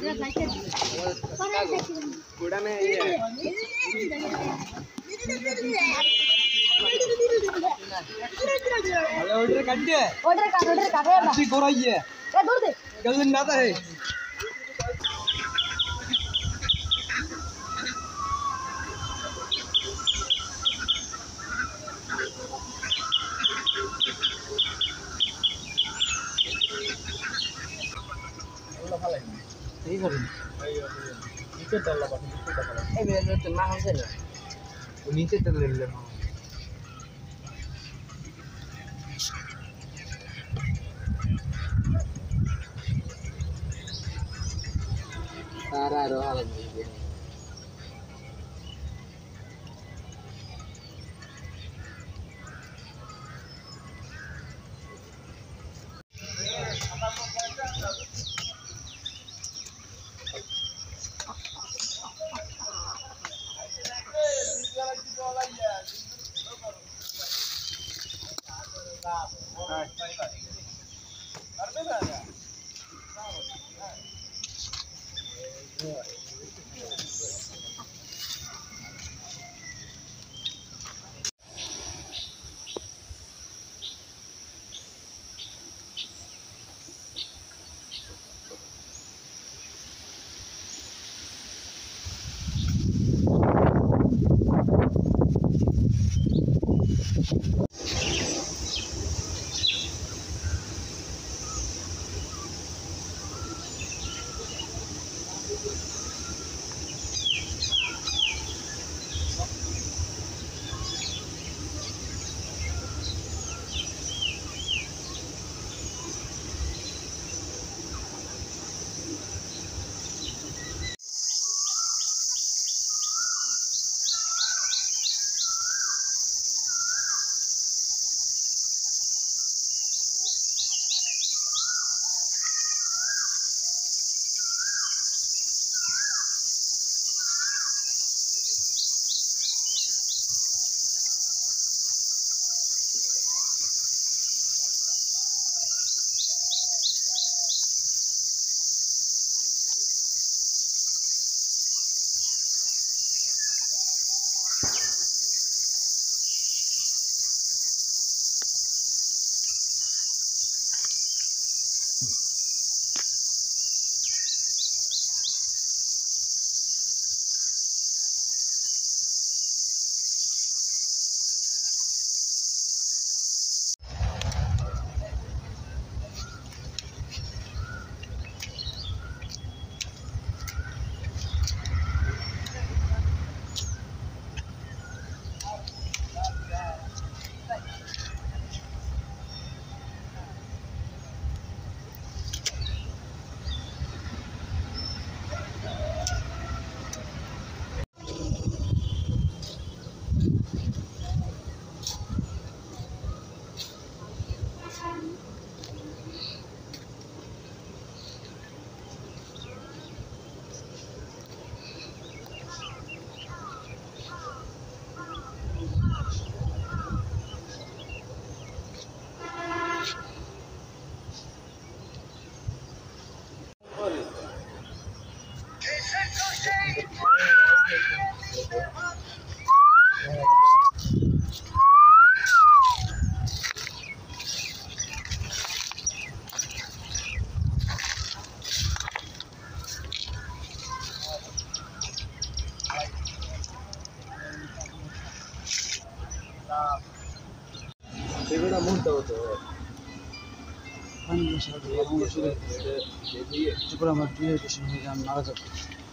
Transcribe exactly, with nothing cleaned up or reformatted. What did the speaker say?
उड़ाने ये अरे ऑर्डर काट दे ऑर्डर काट ऑर्डर काट है ना अच्छी गोराई है ए दूर दे गलत ना आता है Ini kan. Itu dalam apa? Itu dalam. Eh, biar itu mahal saja. नीचे चल ले ले Tara roh lagi. तेरा मुंडा होता है पानी में शायद ये शुरू है जो पूरा मत दिए किसी ने जान नाराज हो